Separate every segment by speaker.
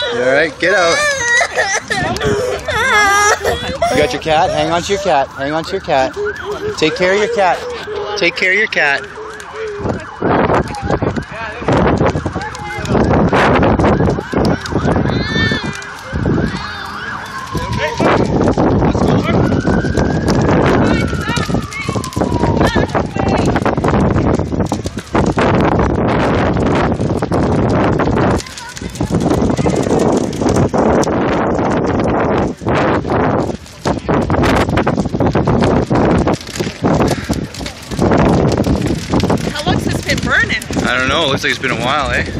Speaker 1: Alright, get out. You got your cat? Hang on to your cat. Hang on to your cat. Take care of your cat. Take care of your cat. I don't know, it looks like it's been a while, eh?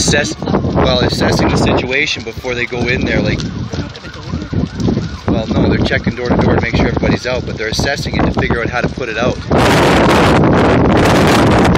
Speaker 1: assessing the situation before they go in there. Like, well, no, they're checking door to door to make sure everybody's out, but they're assessing it to figure out how to put it out.